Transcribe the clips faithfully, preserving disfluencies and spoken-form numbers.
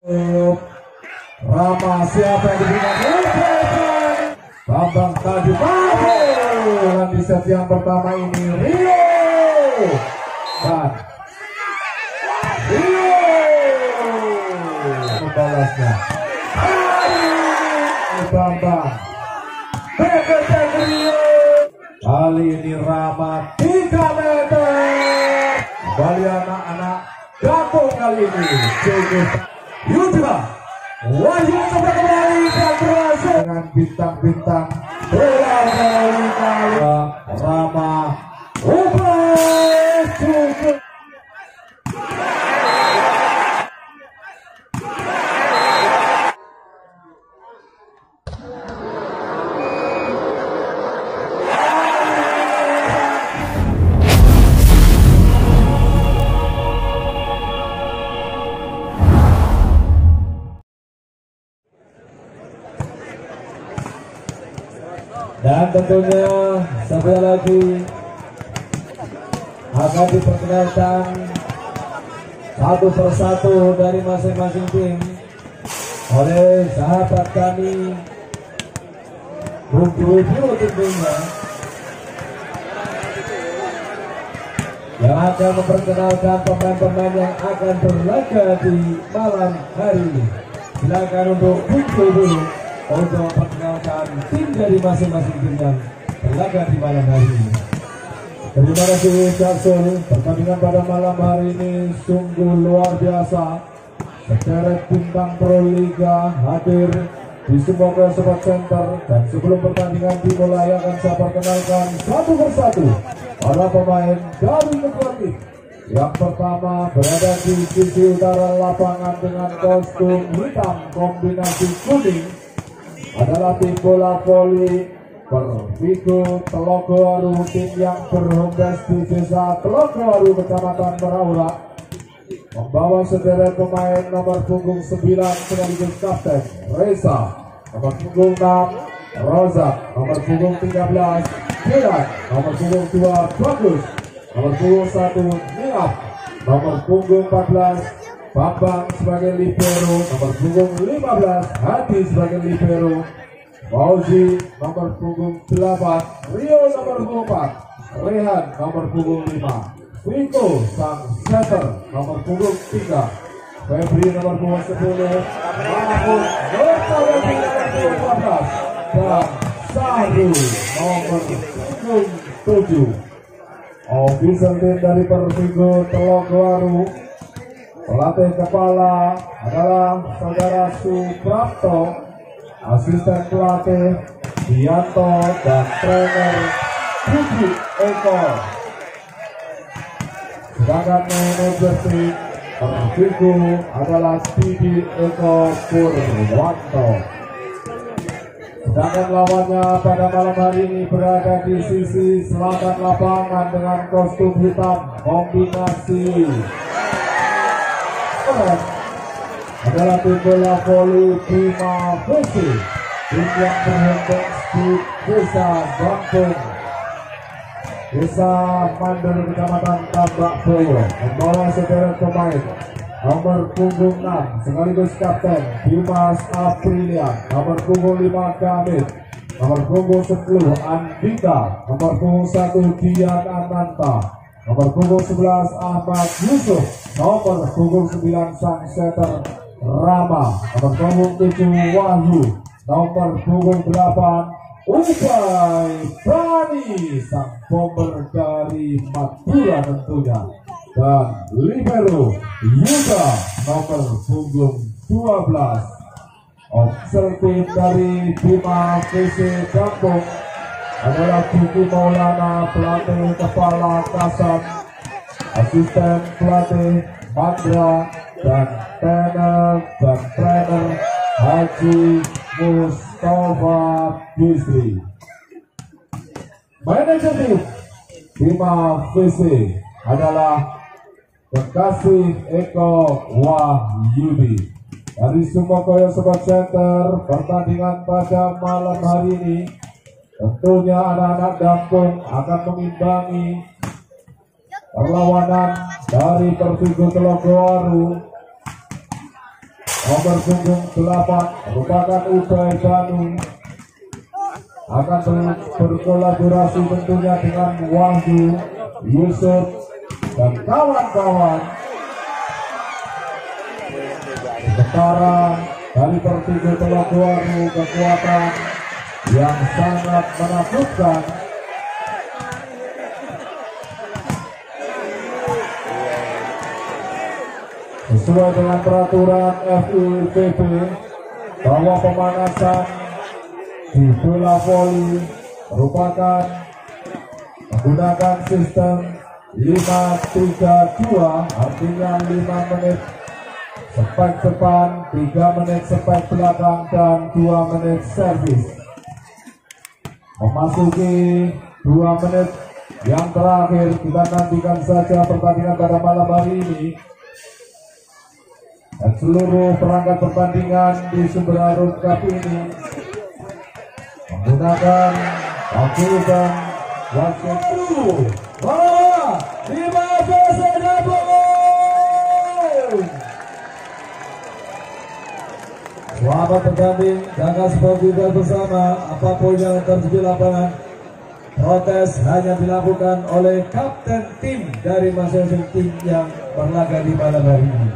Rama siapa yang diberikan? Bambang tadi mampu dalam di set yang pertama ini Rio dan Rio membalasnya. Bambang Beketek Rio kali ini Rama tiga meter. Kembali anak-anak gabung kali ini cukup Yuda Wahyu sampai kembali dan berhasil dengan bintang-bintang bola kali kali Rama Ubah cukup. Dan tentunya sekali lagi akan diperkenalkan satu persatu dari masing-masing tim oleh sahabat kami Bung Review tentunya yang akan memperkenalkan pemain-pemain yang akan berlaga di malam hari ini. Silakan untuk muncul dulu untuk memperkenalkan tim dari masing-masing tim yang berlaga di malam hari ini. Terima kasih Jackson. Pertandingan pada malam hari ini sungguh luar biasa. Sederet bintang Pro Liga hadir di semua Sport Center, dan sebelum pertandingan dimulai akan saya perkenalkan satu persatu para pemain dari kedua tim. Yang pertama berada di sisi utara lapangan dengan kostum hitam kombinasi kuning adalah tim bola voli Pervigo Telogowaru, tim yang berhomes di desa Telogowaru, Kecamatan Meraura, membawa sederet pemain nomor punggung sembilan sekaligus kapten Reza, nomor punggung enam Rozak, nomor punggung tiga belas Kiran, nomor punggung dua Bagus, nomor punggung satu Niap, nomor punggung empat belas Bambang sebagai libero, nomor punggung lima belas Hadi sebagai libero, Fauzi nomor punggung delapan, Rio nomor punggung empat, Rehan nomor punggung lima, Wiko sang setter nomor punggung tiga, Febri nomor punggung sepuluh, Mahmud nomor punggung empat belas, dan Saru nomor punggung tujuh. Official tim dari Pervigo Telogowaru, pelatih kepala adalah saudara Suprapto, asisten pelatih Dianto, dan trainer Budi Eko. Sedangkan manajer tim Pervigo adalah Didi Eko Purwanto. Sedangkan lawannya pada malam hari ini berada di sisi selatan lapangan dengan kostum hitam kombinasi keren adalah tim bola voli Bima Besi, tim yang berhenti di desa Bangkung, desa Mandor, Kecamatan Tambak Boyo, membawa sederet pemain nomor punggung enam sekaligus kapten Dimas Aprilian, nomor punggung lima Gamit, nomor punggung sepuluh Andika, nomor punggung satu Dian Ananta, nomor punggung sebelas Ahmad Yusuf, nomor punggung sembilan sang setter Rama, nomor punggung tujuh Wahyu, nomor punggung delapan Ubay Bani sang bomber dari Madura tentunya, dan libero Yuda nomor punggung dua belas. Observasi dari Bima V C Kampung adalah Buki Maulana, pelatih kepala Kasam, asisten pelatih Mandra, dan trainer dan trainer Haji Mustafa Bisri. Manajer tim Bima V C adalah Kekasih Eko Wahyudi. Dari Sumokoyo Sport Center, pertandingan pada malam hari ini tentunya anak-anak Dampung akan mengimbangi perlawanan dari Pervigo Telogowaru. nomor punggung delapan merupakan Ubay Banu, akan ber berkolaborasi tentunya dengan Wahyu, Yusuf dan kawan-kawan. Sementara dari Pertigo Telogowaru kekuatan yang sangat menakutkan. Sesuai dengan peraturan F I P B bahwa pemanasan di bola voli merupakan menggunakan sistem lima tiga dua, artinya lima menit spek depan, tiga menit spek belakang, dan dua menit servis. Memasuki dua menit yang terakhir, kita nantikan saja pertandingan pada malam hari ini. Dan seluruh perangkat pertandingan di Sumber Harum Cup ini menggunakan waktu dan wasit bola lima belas gabung. Selamat bertanding, jaga sportivitas bersama. Apapun yang terjadi di lapangan, protes hanya dilakukan oleh kapten tim dari masing-masing tim yang berlaga di malam hari ini.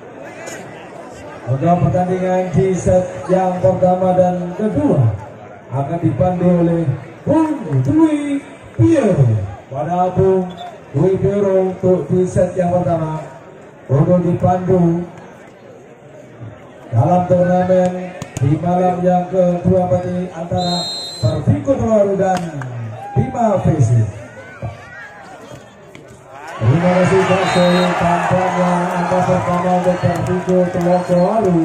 Untuk pertandingan di set yang pertama dan kedua akan dipandu oleh Bung Dwi Piero. Pada Bung Dwi Piero untuk di set yang pertama untuk dipandu dalam turnamen di malam yang kedua berarti antara Pertigo Telogowaru dan Bima V C. Terima kasih kasih tampaknya angka pertama untuk Pertigo Telogowaru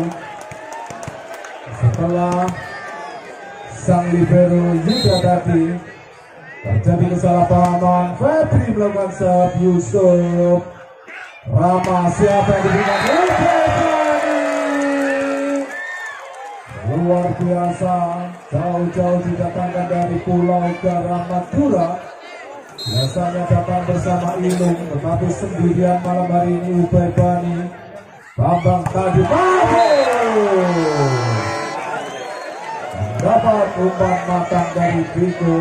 setelah sang libero juga tadi terjadi kesalahpahaman. Febri melakukan serve, Yusuf Rama siapa yang diberikan luar biasa, jauh-jauh didatangkan dari Pulau Garam Madura. Biasanya datang bersama Ilung, tetapi sendirian malam hari ini Ubay Bani. Bambang tadi dapat umpan matang dari Biko.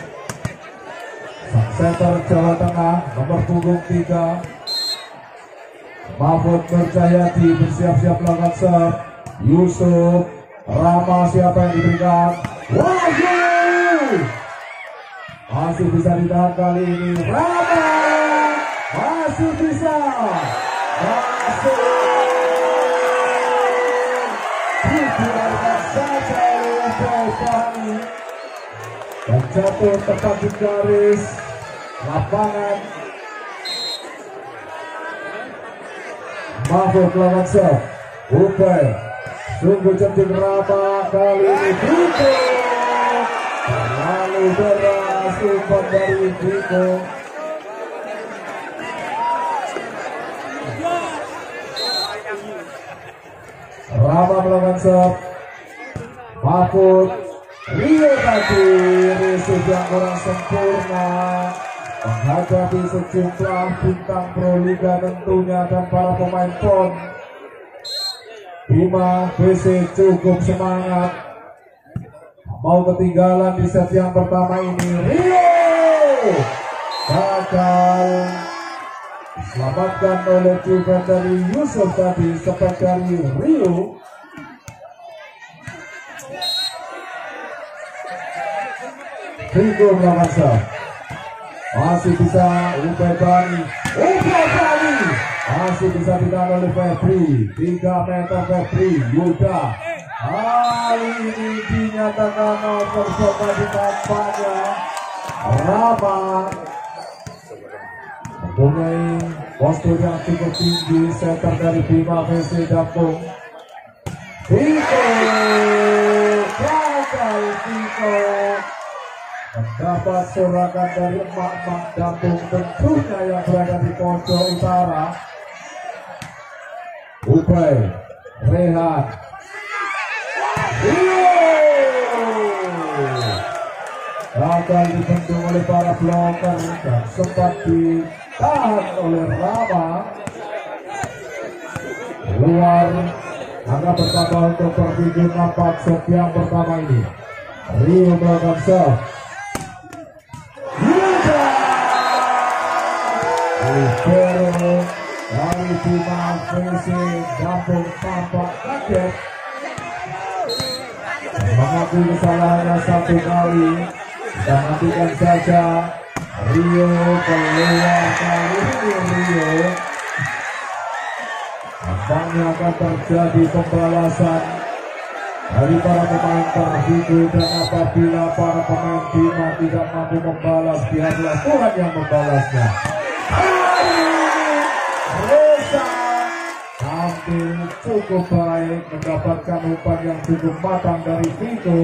Sang setter Jawa Tengah nomor punggung tiga Mahfud Nurjayati bersiap-siap melakukan serve. Yusuf Rama siapa yang diberikan? Wahyu masih bisa ditahan kali ini. Rama masih bisa masuk, dibiarkan saja oleh Bani dan jatuh tepat di garis lapangan. Mahfud melakukan serve. Ubay sungguh cantik Rama kali ini. Biko terlalu deras umpan dari Biko. Rama melakukan serve. Mahfud, Rio tadi receive yang kurang sempurna menghadapi sejumlah bintang Pro Liga tentunya dan para pemain pon. Bima B C cukup semangat, mau ketinggalan di set yang pertama ini. Rio gagal diselamatkan oleh juga dari Yusuf tadi, sepet dari Rio. Biko melakukan serve, masih bisa Ubay Bani. Ubay Bani masih bisa ditahan oleh Febri. Tiga meter Febri Yuda kali ini dinyatakan overshot di tampaknya. Rama mempunyai postur yang cukup tinggi. Setter dari Bima V C Dampung. Biko gagal. Biko mendapat sorakan dari emak-emak Dampung tentunya yang berada di pojok utara. Ubay, Rehan, gagal dibendung oleh para bloker dan sempat ditahan oleh Rama. Keluar Angka bertambah untuk Pervigo nampak set yang pertama ini. Rio melakukan serve. Yuda Libero dari Bima V C Gampung tampak kaget mengakui kesalahannya satu kali. Kita nantikan saja Rio keluar kali ini. Rio nampaknya akan terjadi pembalasan dari para pemain Pervigo, dan apabila para pemain Bima tidak mampu membalas, biarlah Tuhan yang membalasnya. Reza tampil cukup baik, mendapatkan umpan yang cukup matang dari Vigo.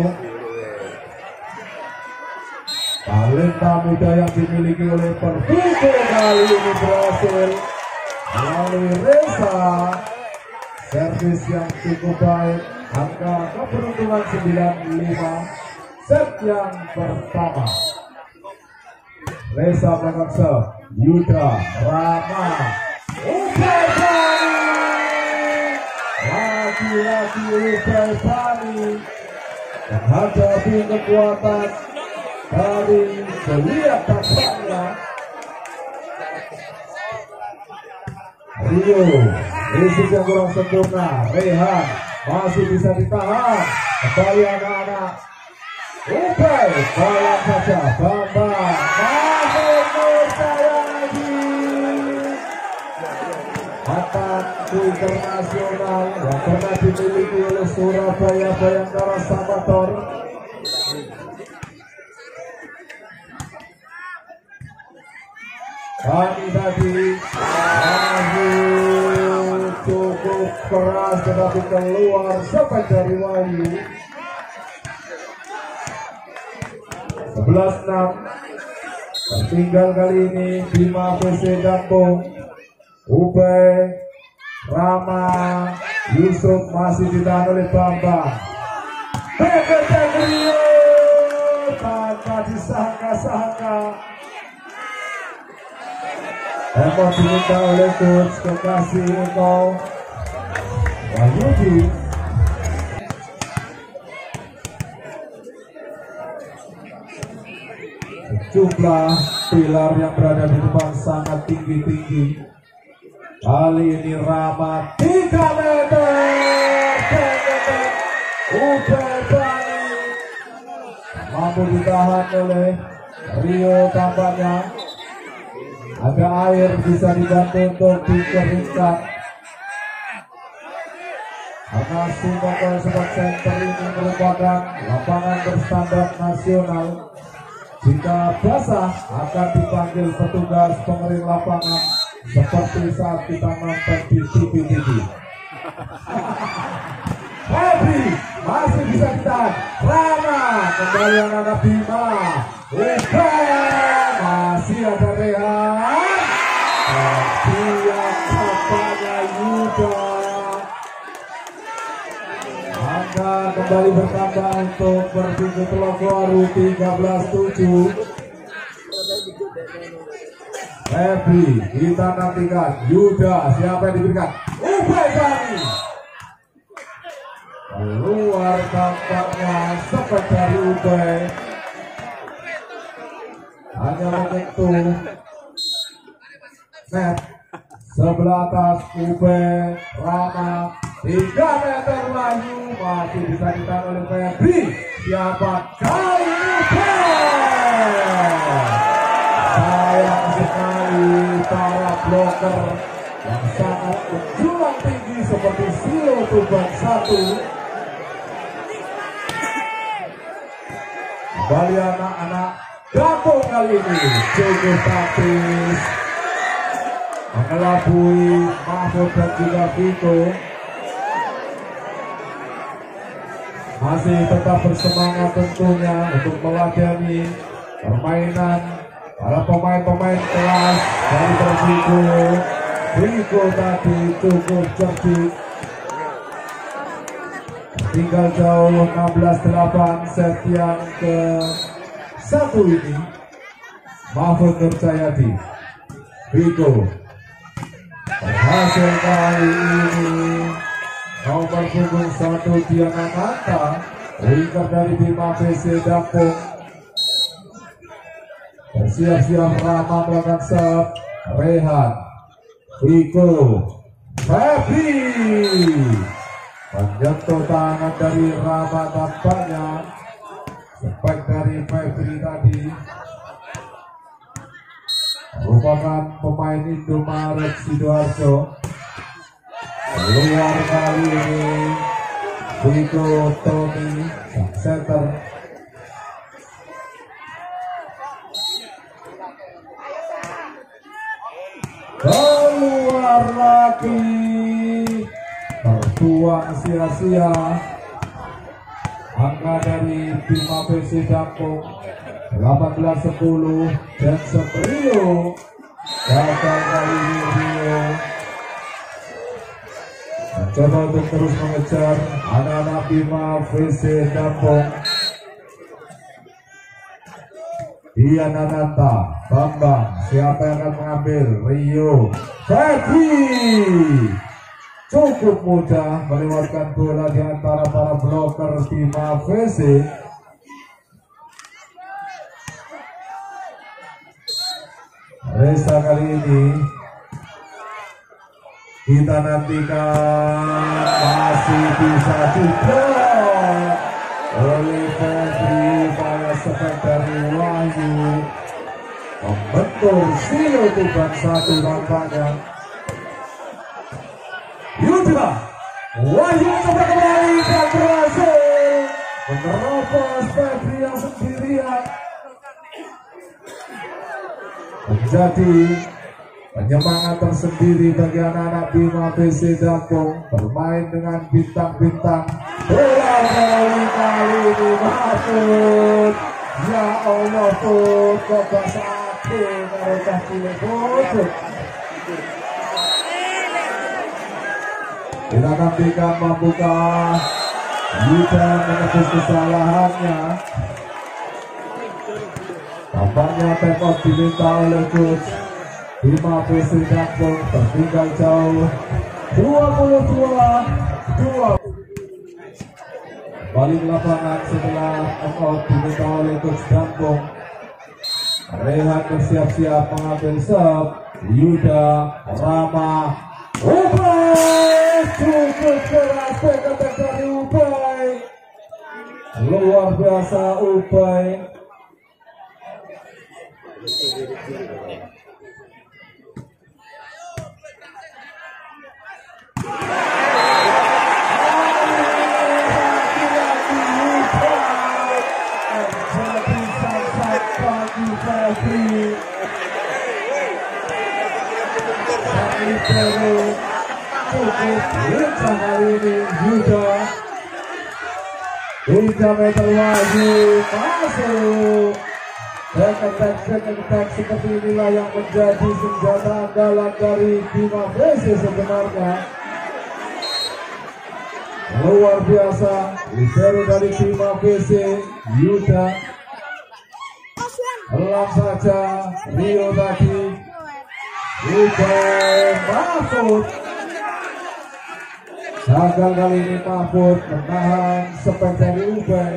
Talenta muda yang dimiliki oleh Pervigo kali ini berhasil melalui Reza. Servis yang cukup baik, angka keberuntungan sembilan puluh lima. Set yang pertama. Reza melakukan serve. Yuda Rama Ubay Bani, lagi-lagi Ubay Bani menghadapi kekuatan dari Goliat tampaknya. Rio, risik yang kurang sempurna. Rehan masih bisa ditahan. Kembali anak-anak. Ubay, bayang saja. Bambang masih percaya lagi. Mantan internasional yang pernah dimiliki oleh Surabaya Bayangkara Sabator. Kami tadi masih cukup keras tetapi keluar sampai dari Wahyu. sebelas enam. Tertinggal kali ini Bima V C Gampung. Ubay Rama Yusuf masih ditahan oleh Bambang. Bekerja Rio tanpa disangka-sangka. Emot diminta oleh coach kekasih engkau Wahyudi. Jumlah pilar yang berada di depan sangat tinggi-tinggi. Kali ini Rama tiga meter. Ubay Bani mampu ditahan oleh Rio tampaknya. Ada air bisa dibantu untuk dikeringkan. Karena Sumatera Sepak Center ini merupakan lapangan berstandar nasional. Jika basah akan dipanggil petugas pengering lapangan seperti saat kita nonton di T V T V. Febri masih bisa ditahan. Rama kembali anak Bima. Ubay masih ada Rehan. Dia kapalnya Yuda. Angka kembali bertambah untuk Pervigo Telogwaru tiga belas tujuh. Febri kita nantikan. Yuda siapa yang diberikan? Ubay Bani. Keluar tampaknya sempat dari Ubay. Hanya menyentuh net sebelah atas. Ubay Rama tiga meter laju masih bisa ditahan oleh Febri. Siapa kali ini? Sayang sekali para bloker yang sangat menjulang tinggi seperti Silo Tuban satu. Kembali anak-anak Gampung kali ini cukup taktis mengelabui Mahfud dan juga Vito. Masih tetap bersemangat tentunya untuk meladeni permainan para pemain-pemain kelas dari Pervigo. Vito tadi cukup cerdik. Tinggal jauh enam belas delapan set yang ke satu ini. Mahfud Nurjayadi. Vito berhasil kali ini nomor punggung satu Diana Nata, winger dari Bima P C Dampung. Bersiap-siap Rama melakukan serve. Rehan, Viko, Febri menyentuh tangan dari Rama, tampaknya spek dari Febri tadi merupakan pemain Indomaret Sidoarjo. Keluar kali ini Viko Tommy sang center. Keluar lagi, tertuang sia-sia. Angka dari Bima P C Dampung delapan belas sepuluh dan Rio gagal kali ini. Rio mencoba untuk terus mengejar anak-anak Bima P C Dampung. Diana Nata, Bambang, siapa yang akan mengambil? Rio, Febri cukup mudah melewatkan bola di antara para bloker Bima P C. Reza kali ini kita nantikan masih bisa diblok oleh Febri. Pada sepek dari Wahyu membentur Silo Tuban satu nampaknya. Yuda Wahyu coba kembali dan berhasil menerobos Febri yang sendirian. Menjadi penyemangat tersendiri bagi anak-anak Bima P C Dampung bermain dengan bintang-bintang. Bola kali kali ini Mahfud, ya Allah Fud, kok gak sakit mereka cilik Fud. Kita nantikan mampukah Yuda menebus kesalahannya. Tampaknya take out diminta oleh coach Bima P C Dampung, tertinggal jauh dua puluh dua dua. Balik lapangan setelah take out diminta oleh coach Dampung. Rehan bersiap-siap mengambil serve. Yuda, Rama, Ubay cukup keras pekan dari Ubay. Luar biasa Ubay. Yuda tiga meter Wahyu masuk. Back attack, back attack seperti inilah yang menjadi senjata andalan dari Bima P C sebenarnya. Luar biasa libero dari Bima P C Yuda. Pelan saja Rio tadi. Ubay Mahfud gagal kali ini. Mahfud menahan spek dari Ubay.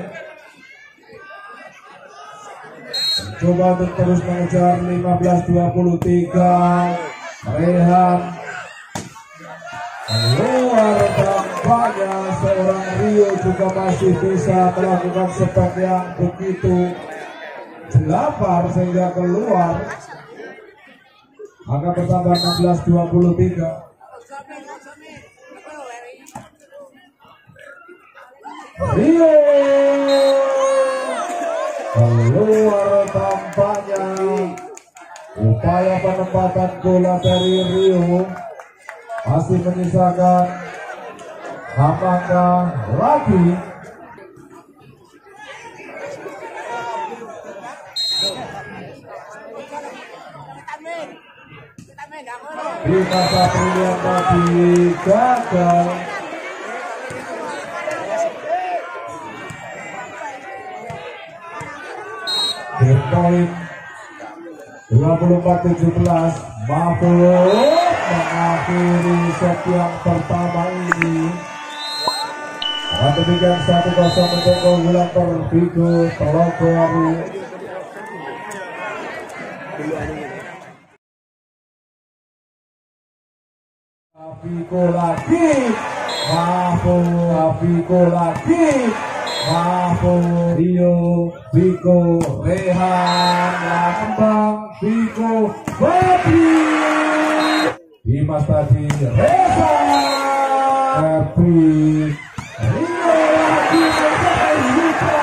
Mencoba untuk terus mengejar. Lima belas dua puluh tiga. Rehan keluar. Tampaknya seorang Rio juga masih bisa melakukan spek yang begitu jelapar sehingga keluar. Angka bertambah enam belas dua puluh tiga. Rio keluar tampaknya. Upaya penempatan bola dari Rio masih menyisakan angka lagi. Bima Satria tadi gagal. Game point dua puluh empat tujuh belas. Mahfud mengakhiri set yang pertama ini Dengan demikian satu kosong untuk keunggulan Pervigo Telogowaru. Pervigo lagi, Mahfud, Pervigo lagi, Mahfud, Rio, Vigo, Rehan, Lambang, Vigo, Febri, Dimas tadi, Reza, Febri, Rio lagi, Reza,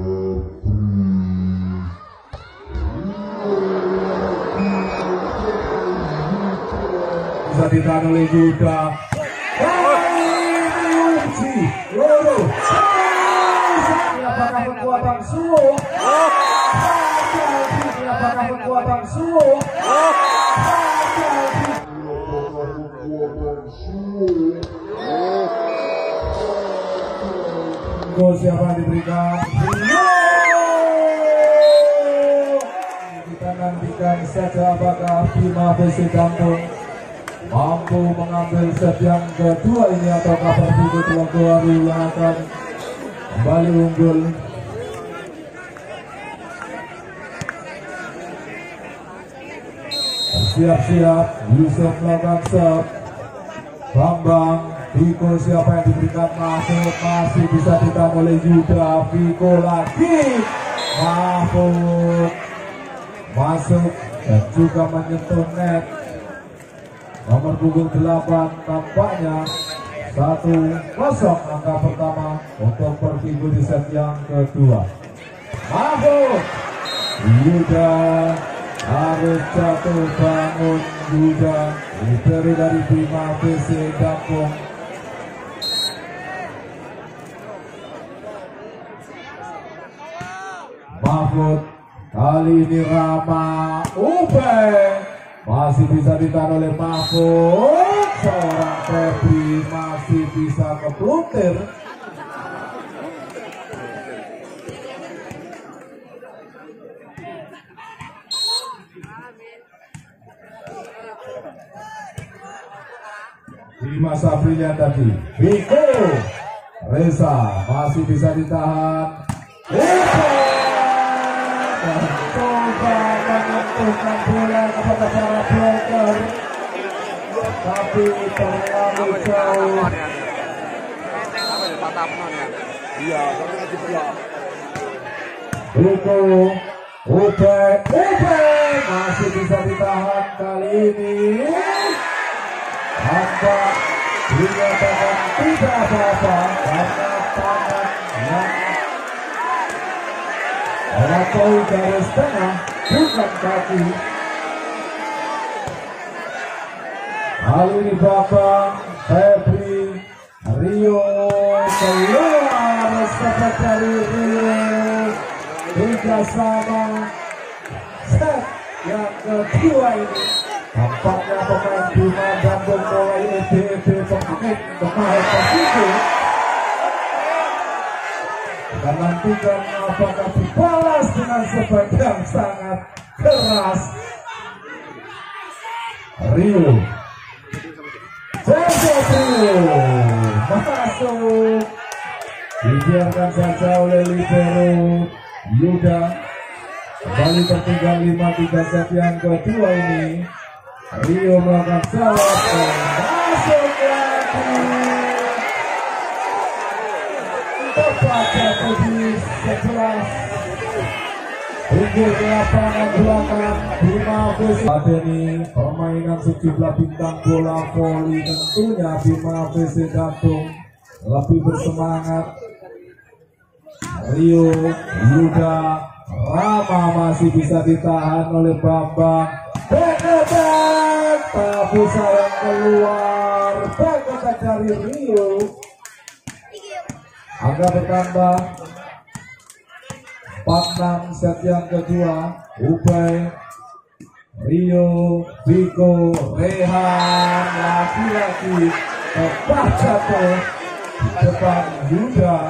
bisa ditahan oleh Yuda. Uji, Loro, apakah kekuatan Suwo? Apakah kekuatan Suwo? Gol siapa yang diberikan? Kita nantikan saja apakah Bima P C Kampung mampu mengambil set yang kedua ini ataukah Pervigo Telogowaru yang akan kembali unggul. Siap-siap Yusuf melakukan serve. Bambang, Vigo siapa yang diberikan? Mahfud, masih bisa ditahan oleh Yuda. Vigo lagi, Mahfud masuk dan juga menyentuh net. Nomor punggung delapan tampaknya satu kosong angka pertama untuk Pervigo di set yang kedua. Mahfud, Yuda harus jatuh bangun. Yuda diberi dari Bima P C Kampung. Mahfud kali ini Rama Ubeng masih bisa ditahan oleh Mahfud. Seorang Febri masih bisa keplutir. Di masa brilian tadi Vigo, Reza masih bisa ditahan. Coba menentukan bola kepada para bloker, tapi terlalu jauh. Vigo, Ubek, Ubek masih bisa ditahan kali ini. Anda dinyatakan tidak apa-apa karena tangan yang melampaui garis tengah, bukan kaki. Kali ini Bambang, Febri, Rio keluar sepak dari Rio. Tiga sama set yang kedua ini. Tampaknya pemain Bima Gambung mulai E B E B pemain pemain Pervigo. Kita nantikan apakah dibalas dengan sepak yang sangat keras. Rio, Joseph Rio masuk, dibiarkan saja oleh libero Yuda. Kembali tertinggal lima tiga set yang kedua ini. Rio melakukan jawab dan masuk lagi. Tepat jatuh di sebelas. Unggul ke lapangan belakang Bima P C. Saat ini permainan sejumlah bintang bola voli, tentunya Bima P C Kampung lebih bersemangat. Rio, Yuda, Rama masih bisa ditahan oleh Bambang. Back-attack, tapi sayang keluar. Back-attack dari Rio. Angka bertambah empat enam set yang kedua. Ubay, Rio, Vigo, Rehan lagi-lagi tepat jatuh di depan Yuda.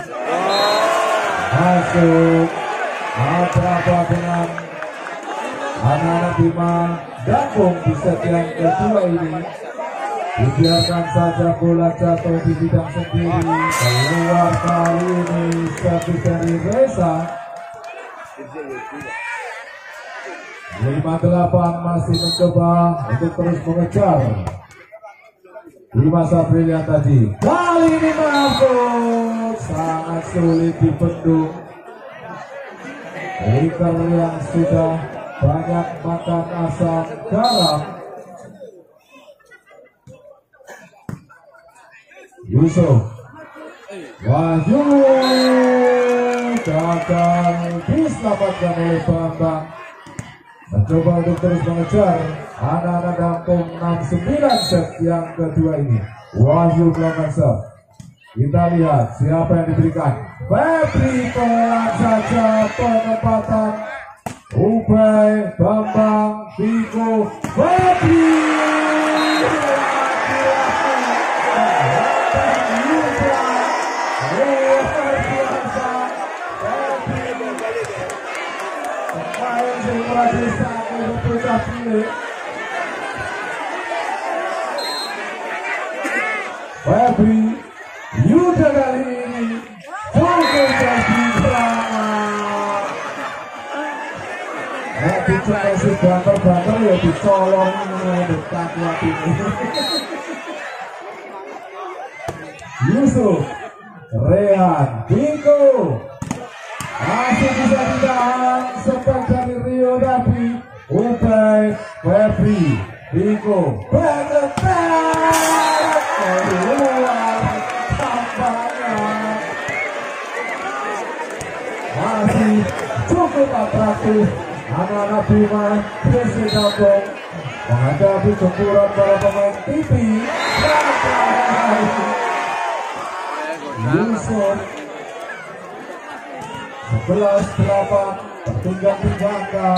Masuk apa-apa dengan anak-anak Bima Dapung di set yang kedua ini. Dibiarkan saja bola jatuh di bidang sendiri, keluar kali ini servis dari Reza. lima delapan masih mencoba untuk terus mengejar di masa brilian tadi. Kali ini Mahfud sangat sulit dibendung. Riker yang sudah banyak makan asam garam. Yusuf Wahyu gagal diselamatkan oleh Bambang. Mencoba untuk terus mengejar anak-anak Lampung enam sembilan set yang kedua ini. Wahyu melakukan serve. Kita lihat siapa yang diberikan. Febri pelan saja penempatan. Ubay, Bambang, Biko, Febri. Febri Yuda kali ini cukup jadi selamat. Nah, dicoba si banter-banter ya dicolong dekat kuat ini. Yusuf, Rehan, Biko masih bisa ditahan sempat dari Rio tapi Ubay, Febri, Biko, benar-benar keluar tampaknya masih cukup atraktif. Anak-anak Bima Besi Kampung menghadapi gempuran para pemain T V. Yusuf sebelas delapan tertinggal di angka.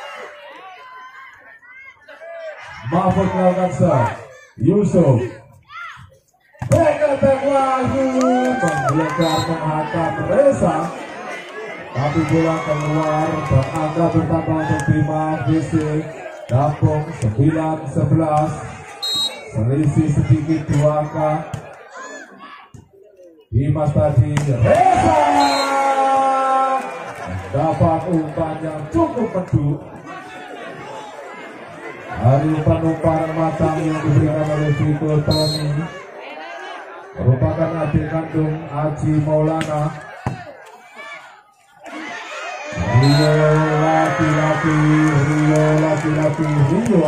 Mahfud melakukan serve. Yusuf Beketek Wahyu menggelegar menghantam Reza, tapi bola keluar dan angka bertambah untuk Bima Besi Kampung sembilan sebelas, selisih sedikit dua angka. Bima tadi Reza dapat umpan yang cukup merdu. Hari umpan-umpan matang yang diberikan oleh Viko Tony merupakan adik kandung Aji Maulana. Rio laki-laki, Rio laki-laki, Rio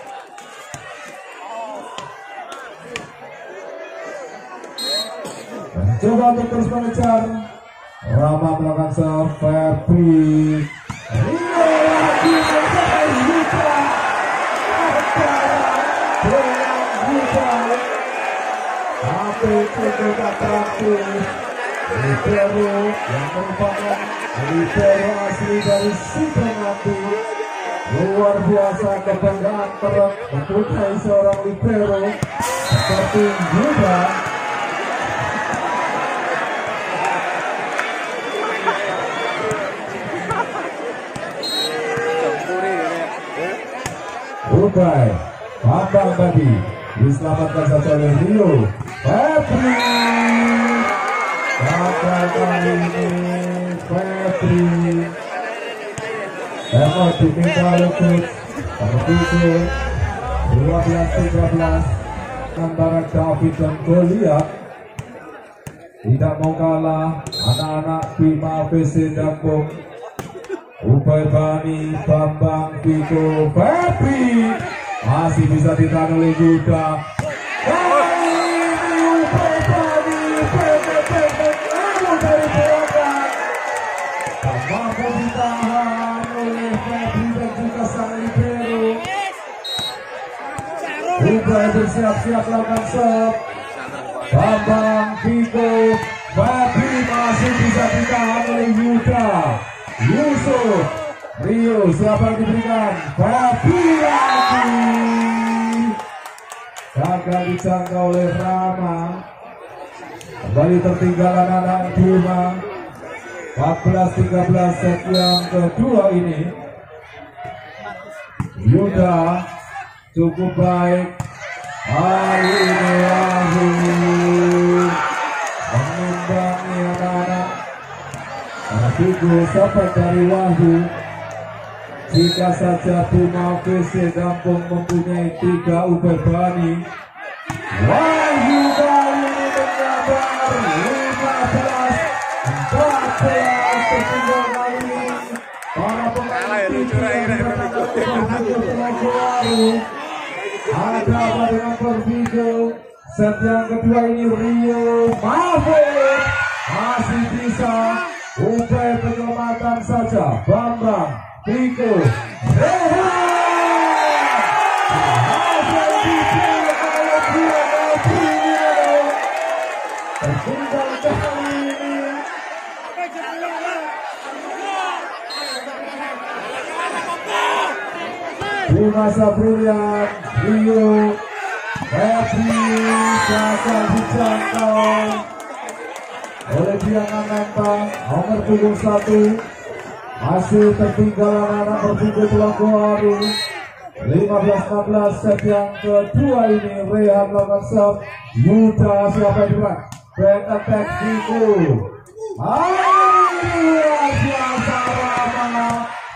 mencoba untuk terus mengejar. Rama melakukan serve. Febri Rio laki-laki Yuda tapi cukup atraktif. Libero yang merupakan libero asli dari Sipengati, luar biasa kebanggaan terang mempunyai seorang libero seperti Yuda. Ubay, Bambang tadi diselamatkan saja oleh Rio. Febri gagal kali ini. Febri emang diminta oleh coach terpikir dua belas tiga belas antara David dan Goliath. Tidak mau kalah anak-anak Bima Besi Kampung. Ubay, Bani, Bambang, Viko, Febri masih bisa ditahan oleh Yuda. Kali ini Ubay, Bani, Febri namun dari belakang tak mampu ditahan oleh Febri dan juga sang libero. Ubay bersiap-siap melakukan serve. Bambang, Viko, Febri masih bisa ditahan oleh Yuda. Yusuf, Rio siapa yang diberikan? Febri lagi gagal dijangkau oleh Rama. Kembali tertinggal anak-anak Bima. Empat belas tiga belas set yang kedua ini. Yuda cukup baik. Kali ini Wahyu mengimbangi anak-anak. Figur sampai dari Wahyu. Jika saja Bima F C Kampung mempunyai tiga Uber Bani, Wahyu kali ini menyabar lima belas empat belas tertinggal kali ini. Para pemain ada pada nomor Vigo. Set yang kedua ini Rio Mahfud masih bisa. Upaya penyelamatan saja Bambang Vigo tertinggal kali ini. Di masa brilian Rio Febri gagal dijangkau oleh Diana Mentang nomor punggung satu. Masih tertinggal anak-anak berpunggung Telanggoharu lima belas enam belas. Set yang kedua ini Rehan melakukan serve. Yuda siapa yang dibuat back attack Vigo. Luar biasa Rama.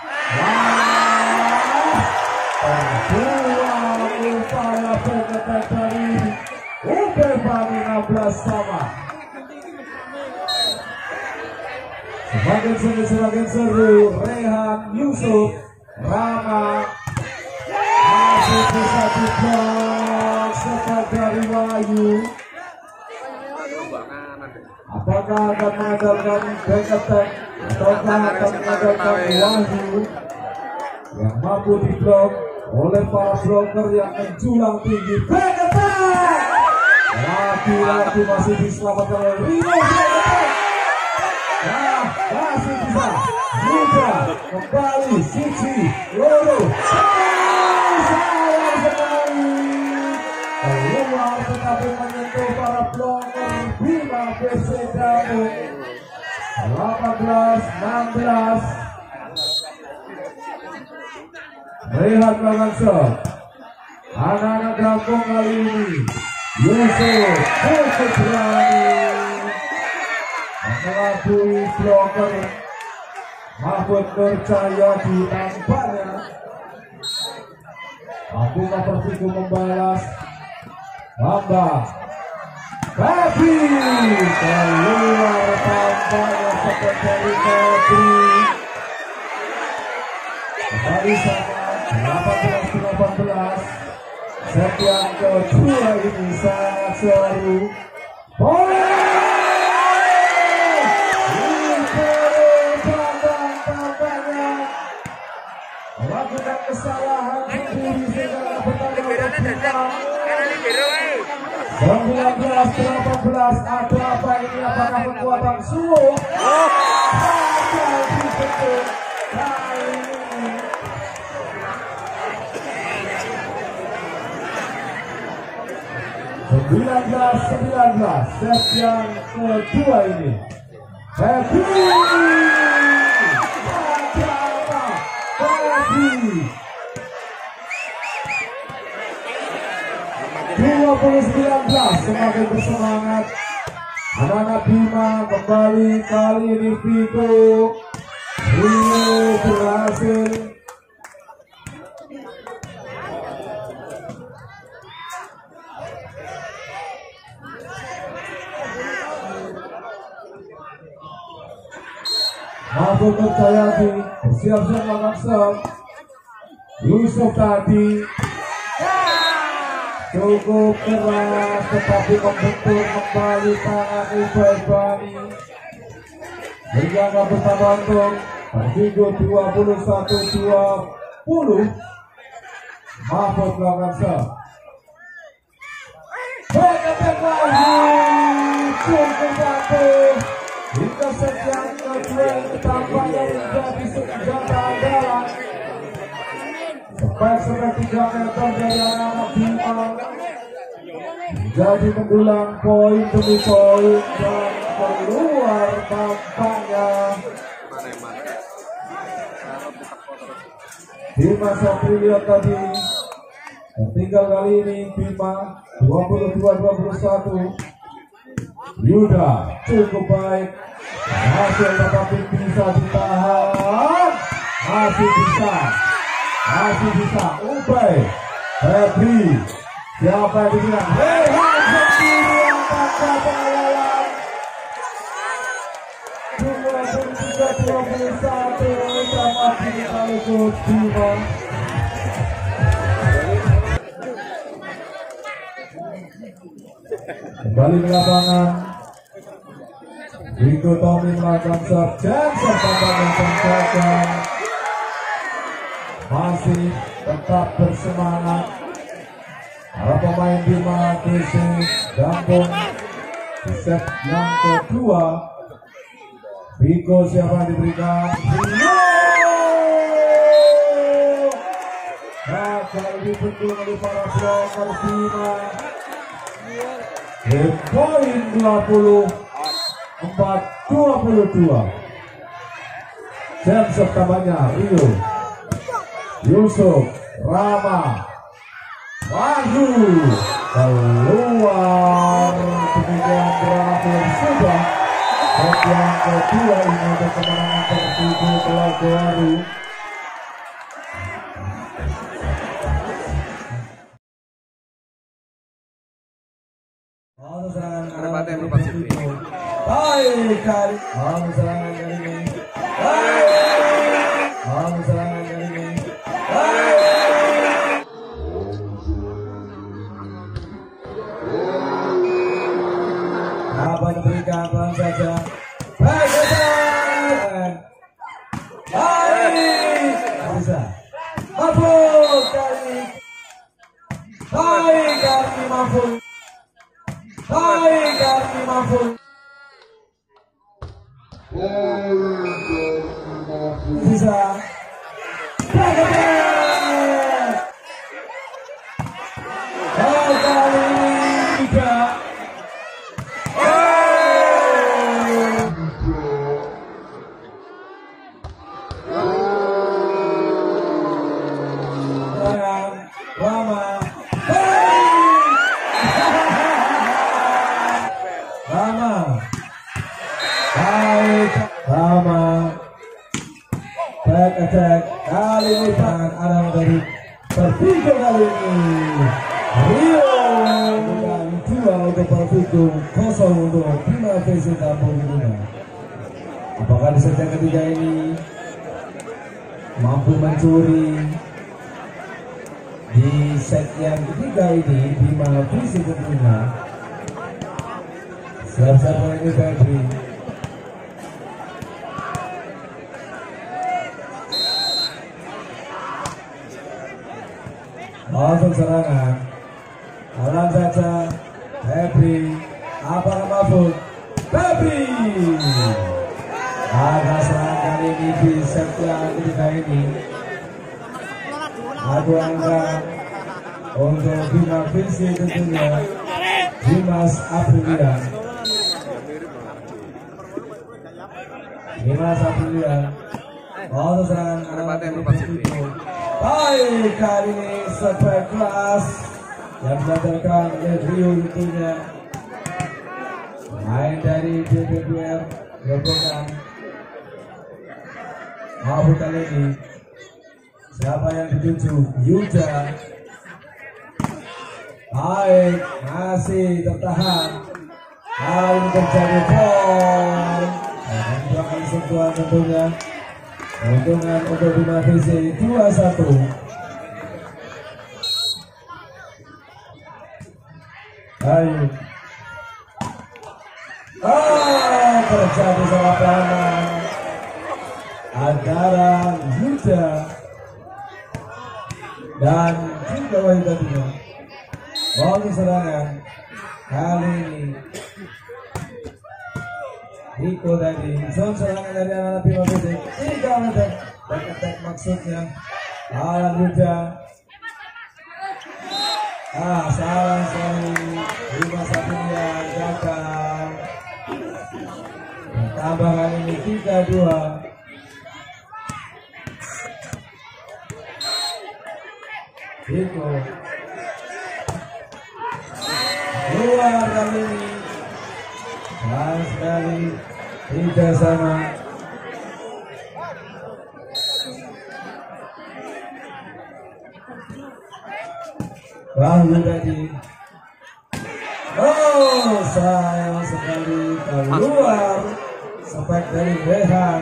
Wah, kedua upaya back attack dari Uber Bani enam belas sama. Semakin seru, semakin seru. Rehan, Yusuf, Rama masih bisa diblok serta dari Wahyu. Apakah akan mengandalkan back attack ataukah akan mengandalkan Wahyu yang mampu diblok oleh para bloker yang menjulang tinggi? Back attack lagi-lagi masih diselamatkan oleh Rio. Nah, masih bisa juga kembali sisi loro. Sayang sekali keluar tetapi menyentuh para bloker Bima F C Kampung. delapan belas enam belas. Melihat melakukan serve anak-anak Kampung kali ini Yusuf cukup berani mengelabui bloker Mahfud percaya di tampaknya. Mampu Persiku membalas. Bambang Babi keluar tampaknya seperti dari Babi. Kembali sama delapan belas delapan belas. Set yang kedua ini sangat seru. Bola melakukan kesalahan sendiri sehingga pertandingan sembilan belas delapan belas. Ada apa ini? Apakah kekuatan Suwo? Gagal dibentuk kali ini. sembilan belas sembilan belas. Set yang kedua ini Happy dua puluh sembilan belas. Semakin bersemangat anak-anak Bima. Kembali kali ini Vigo Rio berhasil Mahfud Percayadi bersiap-siap melakukan serve. Yusuf tadi cukup keras tetapi membentur kembali tangan Uber Bani. Berjaga bersama untuk Persigo dua puluh satu dua puluh. Mahfud melakukan serve. Back attack lagi cukup satu. Hingga set yang kedua ini tampaknya menjadi senjata andalan. Sepak sepak tiga meter dari anak-anak Bima menjadi mendulang poin demi poin dan keluar tampaknya Bima Satrio tadi tertinggal kali ini. Bima dua puluh dua dua puluh satu. Yuda cukup baik, hasil tetapi bisa ditahan, masih bisa, masih bisa. Ubay Febri, siapa yang dibilang Rehan sendiri yang tak pengalaman. Dua puluh tiga dua puluh satu sama Bima ikut Bima. Kembali ke lapangan. Rico Tommy melakukan serve dan serve yang gagal. Masih tetap bersemangat. Para pemain Bima Krisi Gampung di set yang kedua. Rico siapa yang diberikan? Rio! Gagal dibendung oleh para bloker Bima. Poin dua puluh empat dua puluh dua. Dan sertabannya Rio, Yusuf, Rama, maju keluar. Demikian berakhir sudah set yang kedua ini untuk kemenangan Persibo Telaga Waru. Mau serangan arah berupa Sipri. Baik kali. Mau serangan kali ini. Baik. Mau serangan kali ini. Baik. Apa diberikan pelan saja. Baik. Baik. Bisa. Mabuk kali. Baik kali mabuk. Baik kami mampu. Bisa. Oh kali ini tidak. Rama. Rama, baik, Rama, back attack kali ini tangan arah dari Persibo kali ini. Rio dengan dua untuk Persibo, kosong untuk Bima Krisi Gampung Bima. Apakah di set yang ketiga ini mampu mencuri? Di set yang ketiga ini Bima Krisi tentunya. Siap-siap ini Febri. Masuk serangan. Alam saja Febri. Apakah Mahfud? Febri. Ada serangan kali ini di set yang ketiga ini. Adu angka untuk Bima Krisi tentunya. Dimas Aprilian. Dimas Aprilian. Oh serangan arah berupa Sipri. Baik kali ini sepak kelas yang dilakukan oleh Rio tentunya. Main dari B B B R Rombongan. Mahu kali ini siapa yang dituju? Yuda. Baik, masih tertahan. Hal ini terjadi poin. Dan dua kali sentuhan tentunya. Keuntungan untuk Bima Krisi dua satu. Ayo. Ah, terjadi salah paham antara Yuda dan juga Wahida Bima. Balik serangan kali ini Rico tadi, zone serangan dari anak Bima Krisi tiga meter, back attack maksudnya. Alan Yuda, ah salah sekali, Bima Satria gagal. Tambahan ini tiga dua. Iko luar kali ini, pas sekali tidak sama. Bahu tadi, oh sayang sekali keluar spek dari Rehan.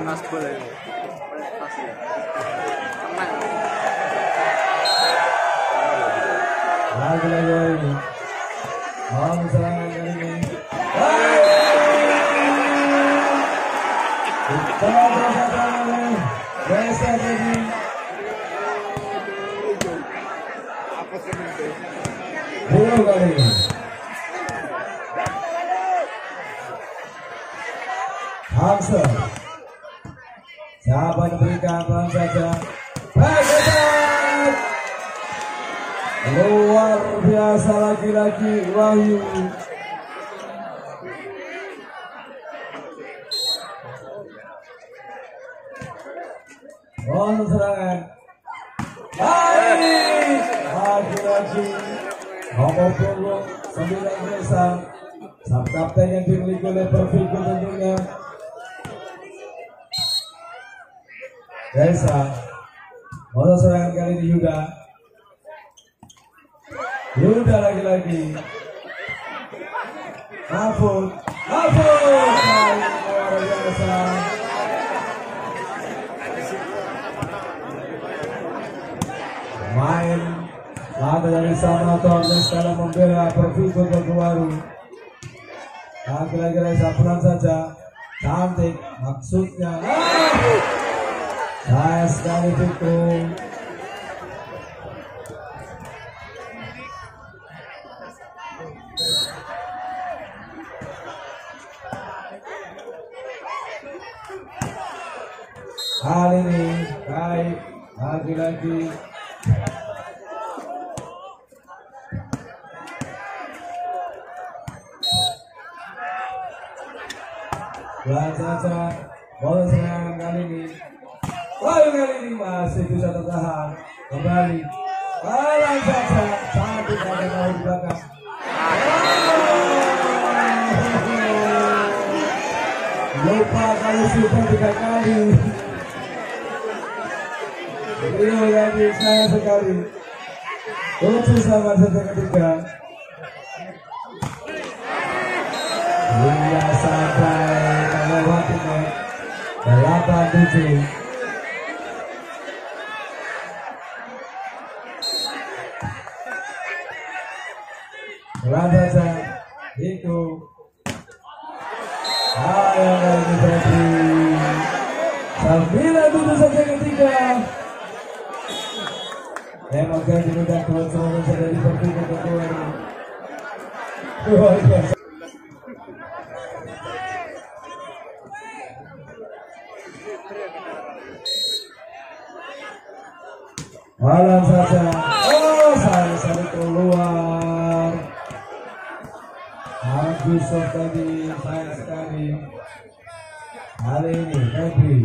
Lagi-lagi ini mau serangan kali ini. Kita berkata oleh Reza Dedi. Dulu kali ini. Hamsa. Siapa diberikan pelan saja. Baik, luar biasa lagi-lagi Wahyu. Mohon serangan. Baik, lagi-lagi nomor punggung sembilan Reza, sang kapten yang dimiliki oleh Pervigo tentunya. Reza, mohon serangan kali ini Yuda. Yuda lagi-lagi. Mahfud, Mahfud, luar biasa. Main lada dari sana Torres dalam membela Pervigo Terbaru. Lagi-lagi Reza pelan saja, cantik maksudnya. Saya sekali Viko. Kali ini baik lagi-lagi. Pelan saja, bola serangan kali ini. Lalu kali ini masih bisa tertahan. Kembali. Pelan saja, cantik ada kau di belakang. Lupa kali sudah tiga kali. Ini lagi saya sekali. Tujuh sama satu ketiga. Hingga sampai melewati delapan tujuh. Pelan saja itu. Ayo kali ini berarti sembilan tujuh saja ketiga. Memang ganti mudah kebetulan saja di Pervigo Terbaru. Luar biasa. Malam saja. Oh, saya satu keluar. Agus tadi saya sekali. Hari ini Febri.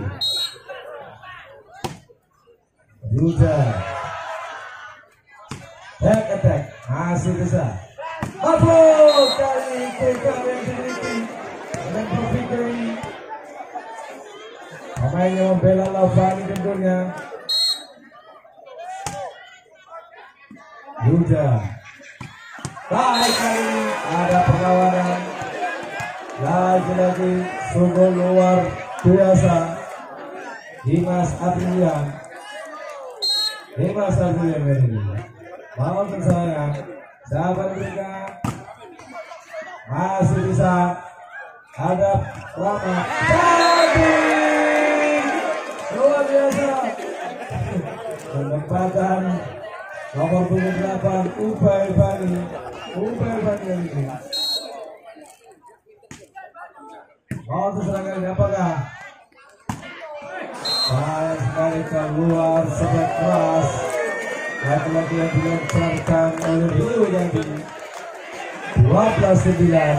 Yuda. Back attack masih bisa. Mahfud kali tiga yang dimiliki dengan Pervigo ini. Pemainnya membela Lavani tentunya. Yuda. Baik kali ini ada perlawanan. Lagi-lagi sungguh luar biasa. Dimas Adrian. Dimas Adrian kali ini. Mau bersaya. Sahabat mereka masih bisa. Ada lama. Jadi luar biasa. Penempatan nomor punggung delapan Ubay Bani. Ubay Bani ini. Mau serangan apakah? Baik sekali keluar sangat keras. Lagi-lagi yang dilancarkan oleh Rio Yandi. dua belas sembilan.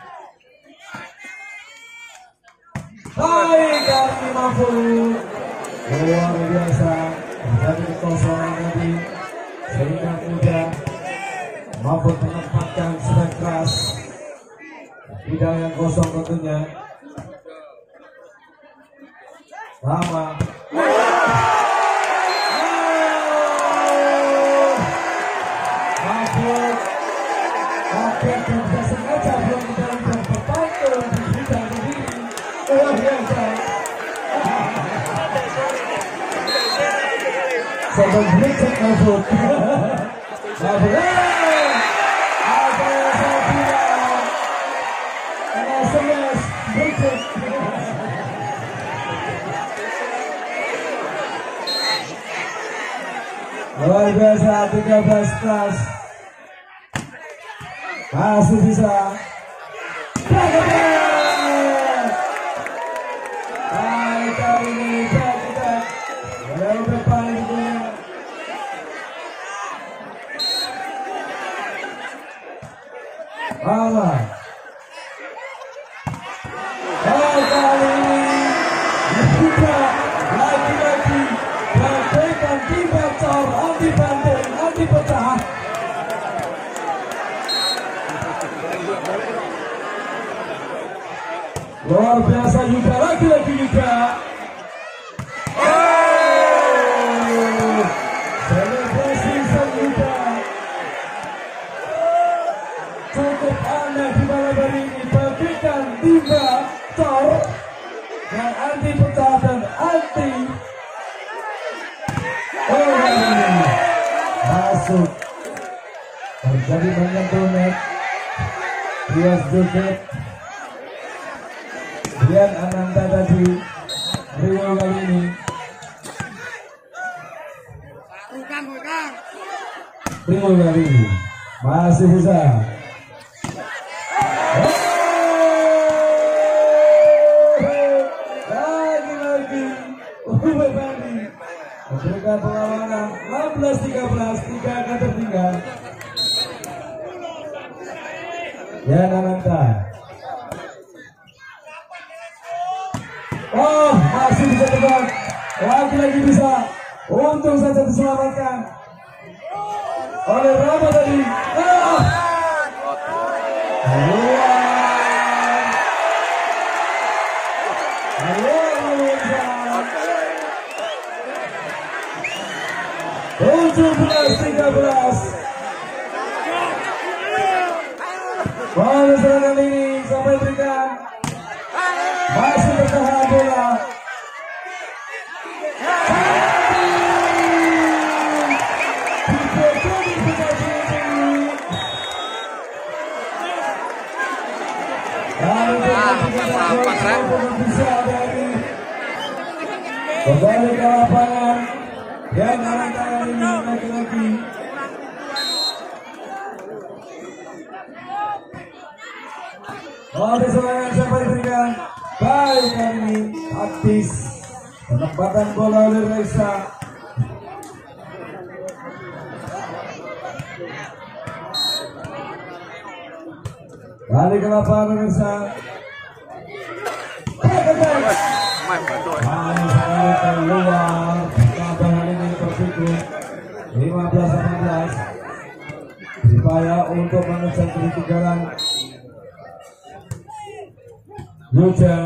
Baik dari Mahfud. luar biasa menjadi kekosongan tadi sehingga mudah mampu menempatkan strike keras bidang yang kosong tentunya. Lama Mahfud hampir tidak sengaja belum dalam berpantun di bidang ini luar biasa. Sobat Richard Mahfud Mahfud apa yang saya bilang kena semes Richard. Luar biasa tiga belas plus masih bisa baik kali ini kita jauh depan tentunya. Mama baik kali ini kita lagi-lagi bagaikan tiba cor anti banting anti pecah. Luar biasa Yuda, lagi-lagi Yuda. Oh, selebrasi sang Yuda cukup aneh di malam hari ini. Bagikan tiga cor yang anti pecah dan anti oh, masuk terjadi menyentuh net. Bias joget Rian Ananda tadi Rio kali ini Rio kali ini masih bisa lagi-lagi Ubay Bandi memberikan perlawanan enam belas tiga belas, tiga akan tertinggal. Rian Ananda oh, masih bisa terbang. Lagi-lagi bisa. Untung saja diselamatkan oleh Rama tadi. Ah! Keluar. Keluar. tujuh belas tiga belas. Bola serangan ini sampai berikan. Masih bertahan bola. Kembali ke lapangan dan arah tangan ini lagi-lagi. Bola serangan sampai diberikan. Baik kali ini taktis penempatan bola oleh Reza. Balik ke lapangan Reza. Main sekali keluar. Lapangan ini tertutup lima belas delapan belas. Upaya untuk mengejar ketinggalan Yuda.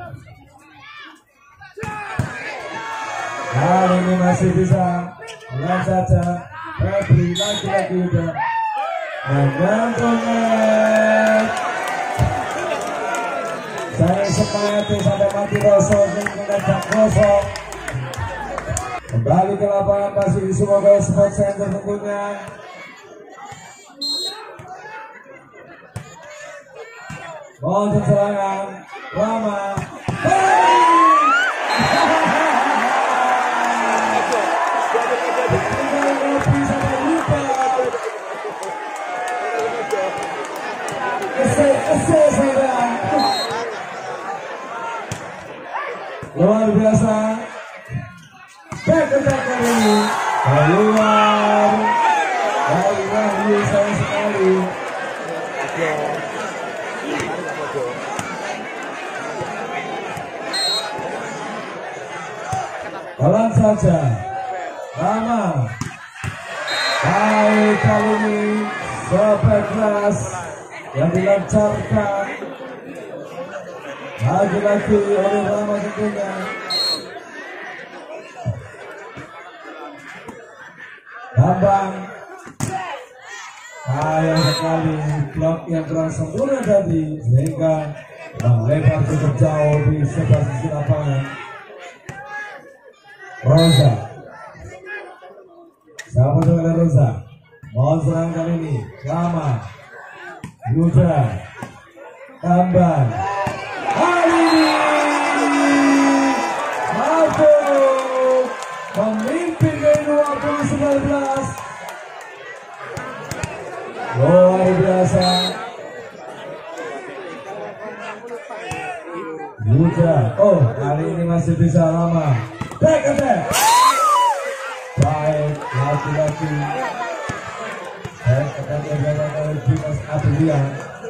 Kali ini masih bisa dengan saja Febri lagi-lagi Yuda menggantungnya. Saya semati sampai mati rasa mengendap kosong. Kembali ke lapangan masih di Semoga Sport Center tentunya. Mohon serangan Rama. Luar biasa. Back attack kali ini keluar dari Wahyu sayang sekali. Pelan saja. Lama. Kali kali ini sobek keras yang dilancarkan lagi-lagi oleh Rama tentunya. Bambang. Sayang sekali blok yang kurang sempurna tadi sehingga melebar cukup jauh di sebelah sisi lapangan. Rosa, siapa dengan Rosa? Mau serang kali ini Lama, Yuda, Tambang. Kali ini mampu memimpin dari dua puluh sembilan belas. Luar biasa. Yuda, oh kali ini masih bisa Lama. Back attack. Baik, laki-laki. Baik attack yang dilakukan oleh Dimas Aprilia.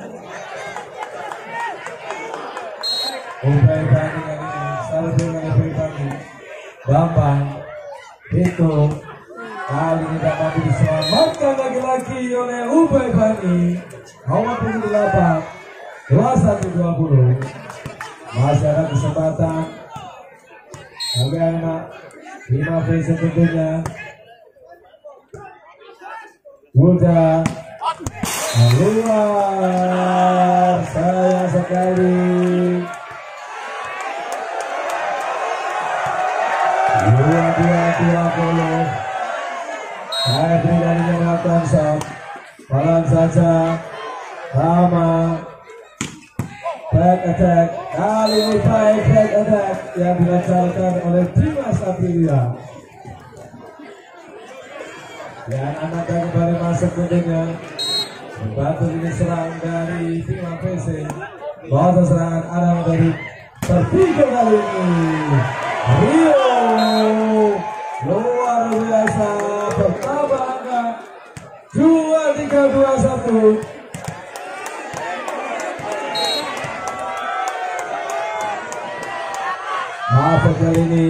Ubay Bani yang ini, selalu dengan Ubay Bani. Bambang, itu kali ini tak mampu diselamatkan lagi-lagi oleh Ubay Bani. Nomor puluh delapan, dua puluh satu dua puluh. Masih ada kesempatan. Oke anak, lima face tentunya. Udah keluar, sayang sekali. Dua dua dua puluh. Saya berikan ini melakukan shot. Pelan saja. Lama. Back attack. Kali ini baik back attack yang dilancarkan oleh Dimas Aprilia. Dan anak kembali masuk tentunya. Membantu ini serang dari Bima P C. Bahasa serangan anak dari tertiga kali ini. Rio luar biasa, bertambah angka dua tiga dua satu. Maaf kali ini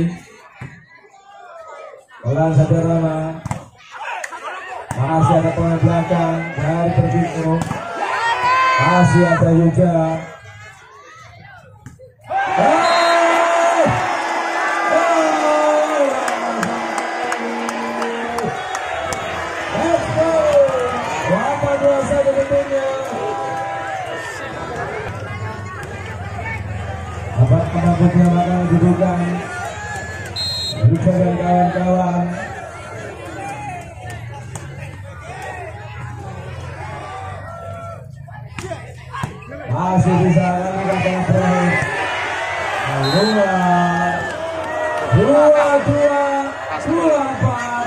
pelan saja Rama. Masih ada pemain belakang dari Persiko. Masih ada Yuda. Let's go. delapan dua satu tentunya. Dapat penakutnya bakal dibuka Yuda dan kawan-kawan. Masih bisa lagi datang terakhir. Keluar. Dua dua dua empat.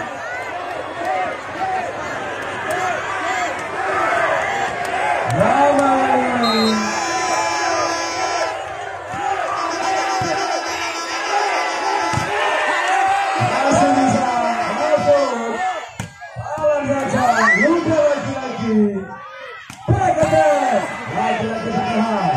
Rama ini. Masih bisa masuk. Awan saja. Yuda lagi-lagi. Back attack. Lagi-lagi bertahan.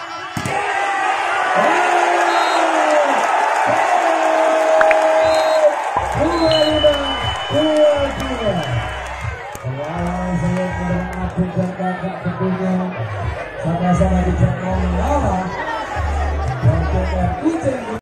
Dua lima, dua tiga. Pengalaman saya dengan Abdul dan kakak tentunya sama-sama di Jakarta. Dan kita ujian.